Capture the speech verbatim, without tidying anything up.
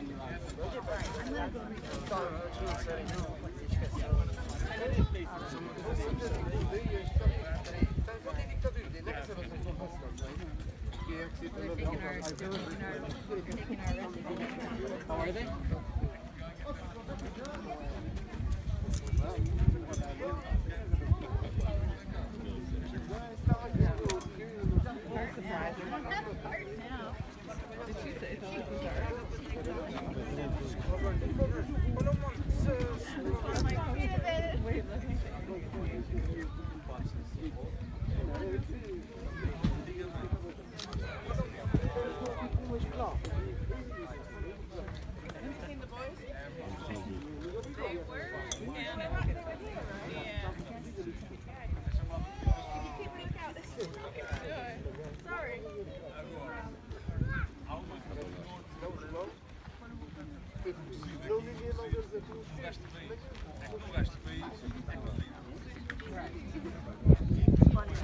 How are they? Não ninguém não quer dizer que não gasto bem. É que não gasto bem.